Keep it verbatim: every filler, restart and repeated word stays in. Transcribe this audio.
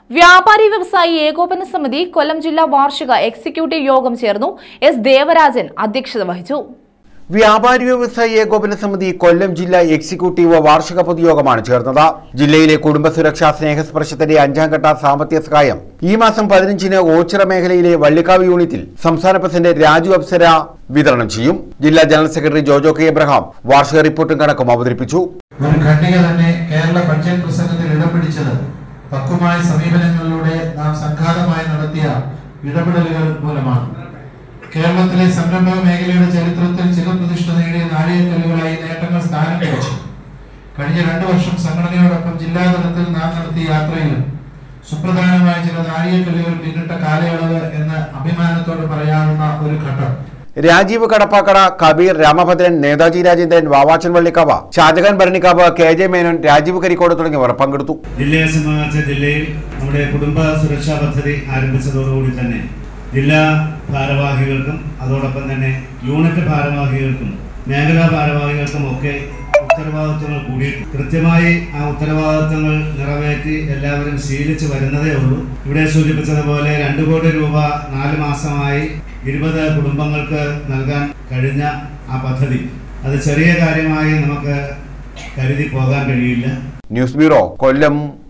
വ്യാപാരി വ്യവസായി ഏകോപന സമിതി കൊല്ലം ജില്ലാ വാർഷിക എക്സിക്യൂട്ടീവ് യോഗം ചേർന്നു. എസ് ദേവരാജൻ അധ്യക്ഷത വഹിച്ചു. വ്യാപാരി വ്യവസായി ഏകോപന സമിതി കൊല്ലം ജില്ലാ എക്സിക്യൂട്ടീവ് വാർഷിക പൊതുയോഗമാണ് ചേർന്നത്. ജില്ലയിലെ കുടുംബ സുരക്ഷാ സ്നേഹസ്പർശത്തിന്റെ അഞ്ചാം ഘട്ട സാമ്പത്തിക സഹായം ഈ മാസം പതിനഞ്ചിന് ഓച്ചിറ മേഖലയിലെ വള്ളിക്കാവ് യൂണിറ്റിൽ സംസ്ഥാന പ്രസിഡന്റ് രാജു അപ്സര വിതരണം ചെയ്യും. ജില്ലാ general secretary Jojo K Abraham വാർഷിക റിപ്പോർട്ടും കണക്കും അവതരിപ്പിച്ചു. ഒരു ഖണ്ഡിക തന്നെ കേരള ബഡ്ജറ്റ് പ്രസംഗത്തിൽ ഇടം പിടിച്ചത് പക്വമായ സമീപനങ്ങളിലൂടെ നാം സംഘാതമായി നടത്തിയ ഇടപെടലുകൾ മൂലമാണ്. കേരളത്തിലെ സംരംഭക മേഖലയുടെ ചരിത്രത്തിൽ ചിരപ്രതിഷ്ഠ നേടിയ നാഴികക്കല്ലുകളായി നേട്ടങ്ങൾ സ്ഥാനം പിടിച്ചു. കഴിഞ്ഞ രണ്ടു വർഷം സംഘടനയോടൊപ്പം ജില്ലാതലത്തിൽ നാം നടത്തിയ യാത്രയിലും സുപ്രധാനമായ ചില നാഴികക്കല്ലുകൾ പിന്നിട്ട കാലയളവ് എന്ന് അഭിമാനത്തോട് പറയാവുന്ന ഒരു ഘട്ടം. രാജീവ് കടപ്പാക്കട, കബീർ, രാമഭദ്രൻ, നേതാജി രാജേന്ദ്രൻ, വാവാച്ചൻ വള്ളിക്കാവ്, ഷാജഹാൻ ഭരണിക്കാവ്, കെ ജെ മേനോൻ, രാജീവ് കരിക്കോട് തുടങ്ങിയവർ പങ്കെടുത്തു. ജില്ലയെ സംബന്ധിച്ച ജില്ലയിൽ നമ്മുടെ കുടുംബ സുരക്ഷാ പദ്ധതി ആരംഭിച്ചതോടുകൂടി തന്നെ ജില്ലാ ഭാരവാഹികൾക്കും അതോടൊപ്പം തന്നെ യൂണിറ്റ് ഭാരവാഹികൾക്കും മേഖലാ ഭാരവാഹികൾക്കും ഒക്കെ ഉത്തരവാദിത്വങ്ങൾ കൂടി കൃത്യമായി ആ ഉത്തരവാദിത്വങ്ങൾ നിറവേറ്റി എല്ലാവരും ശീലിച്ചു വരുന്നതേ ഉള്ളൂ. ഇവിടെ സൂചിപ്പിച്ചതുപോലെ രണ്ടു കോടി രൂപ നാല് മാസമായി ഇരുപത് കുടുംബങ്ങൾക്ക് നൽകാൻ കഴിഞ്ഞ ആ പദ്ധതി അത് ചെറിയ കാര്യമായി നമുക്ക് കരുതി പോകാൻ കഴിയില്ല. ന്യൂസ് ബ്യൂറോ, കൊല്ലം.